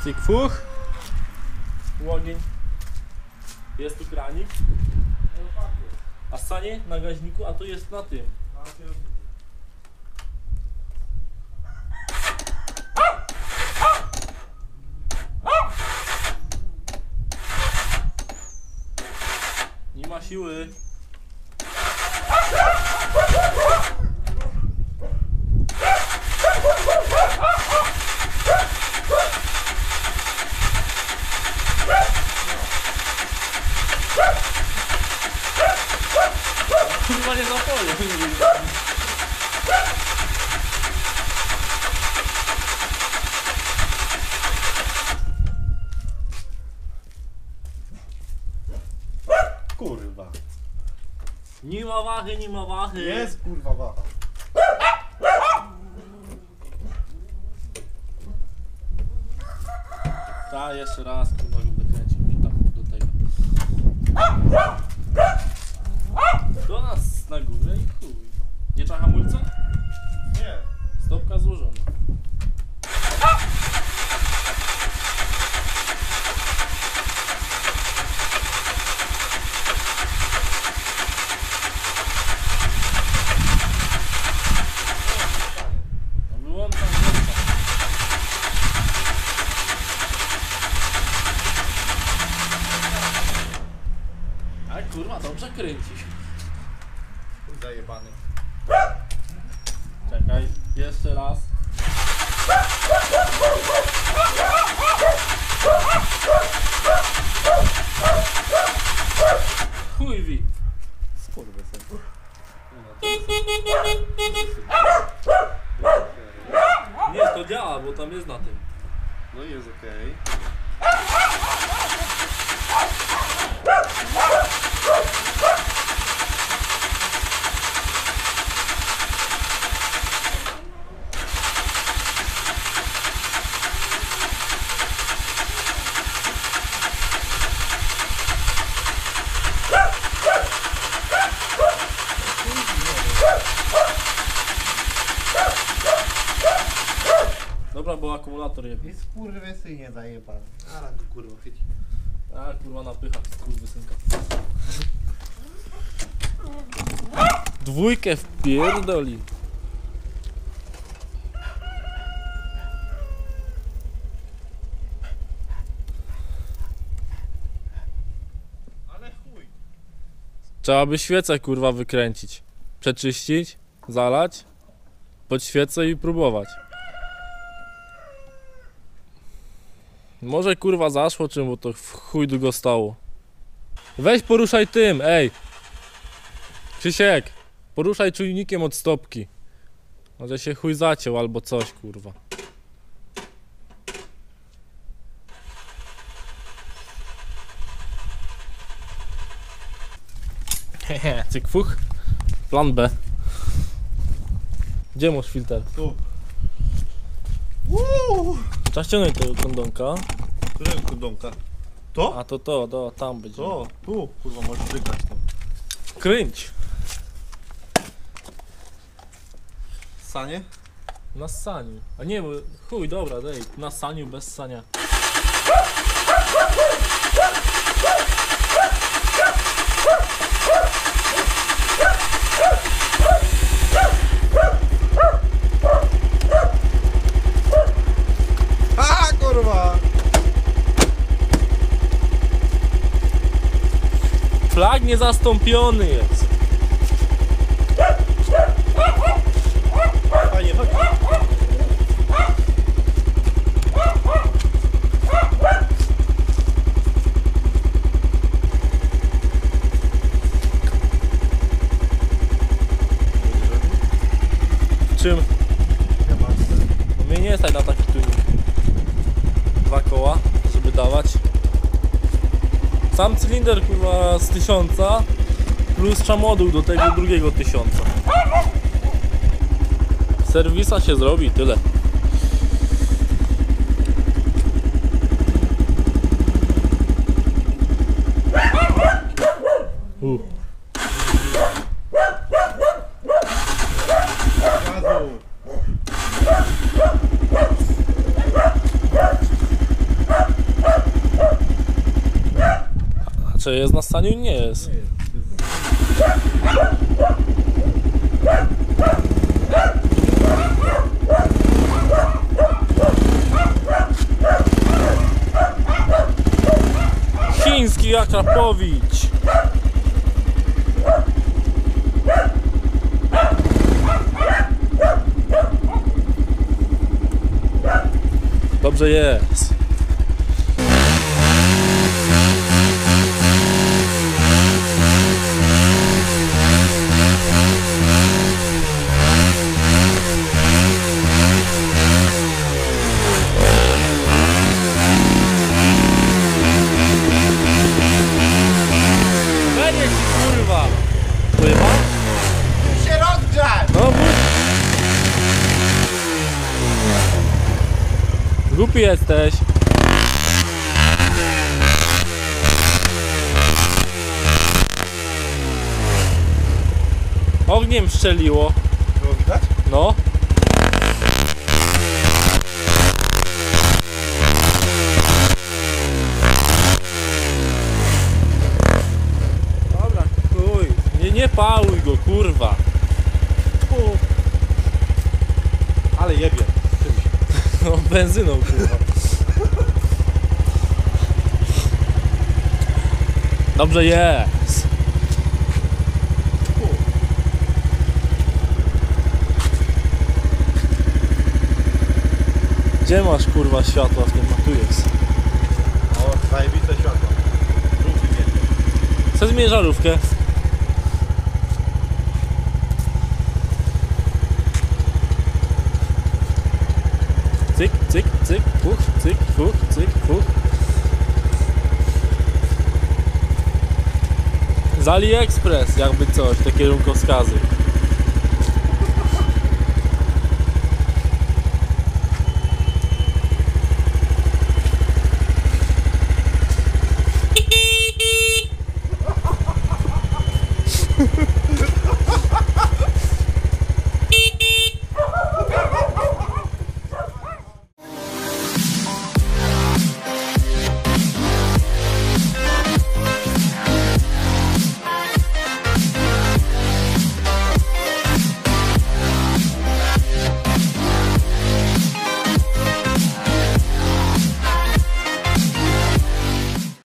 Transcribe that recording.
Cyk fuch. Łogień. Jest tu kranik. A sanie na gaźniku, a to jest na tym. Nie ma siły. Chyba nie zapolę. Kurwa. Nie ma wachy, nie ma wachy. Jest kurwa waha. Ta, jeszcze raz, kurwa, go wykręcił i tam do tego. Do nas na górę i chuj. Nie trzeba hamulca? Nie. Stopka złożona. No wyłączam, włączam. A kurwa, dobrze kręcisz. Zajebany. Czekaj, jeszcze raz. Chuj wi. Skurwysyn. Nie, to działa, bo tam jest na tym. No jest okej. Dobra, bo akumulator je. I skurwysynie zajebany. Ale tu kurwa chyci. A kurwa napycha, skurwysynka. Dwójkę wpierdoli. Ale chuj. Trzeba by świecę kurwa wykręcić. Przeczyścić, zalać, pod świecę i próbować. Może kurwa zaszło czym, bo to w chuj długo stało. Weź poruszaj tym, ej! Krzysiek, poruszaj czujnikiem od stopki. Może się chuj zaciął albo coś kurwa. Hehe, cyk fuch. Plan B. Gdzie masz filtr? Tu. Trzeba ściągnąć tego kondonka. Którego kondonka? To? A to, tam będzie. To, tu. Kurwa możesz wygrać tam. Kręć. Sanie? Na saniu. A nie, bo chuj, dobra, daj. Na saniu, bez sania. A kurwa! Flag niezastąpiony jest. Fajnie, chodź. Czym? Ja mam No mnie nie stać na taki tuning. 2 koła, żeby dawać. Sam cylinder kurwa z 1000 plus moduł do tego drugiego 1000. Serwisa się zrobi i tyle. gazu. Saniu nie jest. Nie jest. Chiński Akrapowicz. Dobrze jest. Będzie ci kurwa. Pływa? się rozgrzać! No mów. Głupi jesteś. Ogniem strzeliło. Było widać? No. Dobra, chuj. Nie pałuj go, kurwa. Fu. Ale jebie. Czymś. No, benzyną, kurwa. Dobrze jest. Fu. Gdzie masz, kurwa, światła w tym? A tu jest. O, zajebiste światło. Żółty wielki. Chcę zmienić żarówkę. Cyk, cyk, cyk, fuch, cyk, fuch, cyk, fuch. Z AliExpress, jakby coś, te kierunkowskazy.